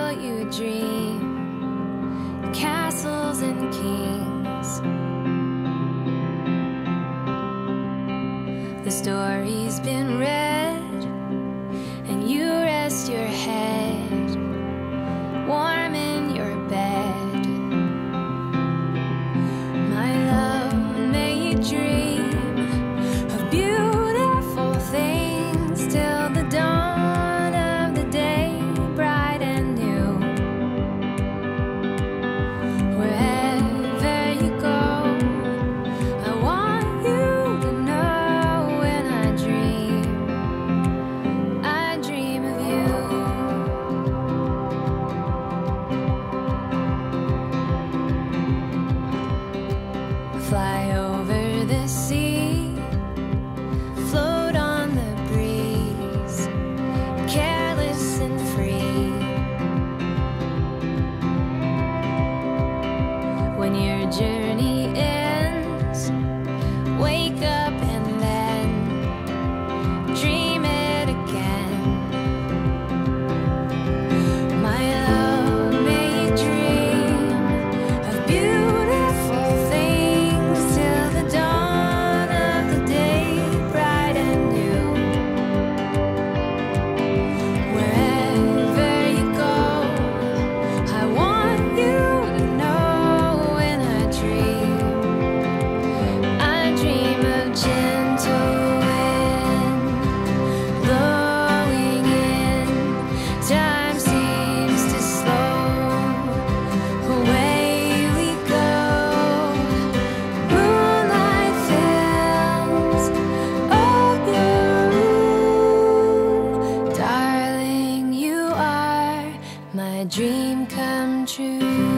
will you dream castles and kings? The story's been read, and you rest your head warm in your bed. My love, may you dream of beautiful things till the dawn of the day, bright and new. Wherever you go, I want you to know when I dream of you. Fly over the sea, float on the breeze, careless and free. When your journey ends, wake up and then dream it again. My love, may you dream of beautiful things till the dawn of the day, bright and new. Wherever you go, I want you to know when I dream of gentle wind blowing in. Time seems to slow, away we go. Moonlight fills up your room. Darling, you are my dream come true.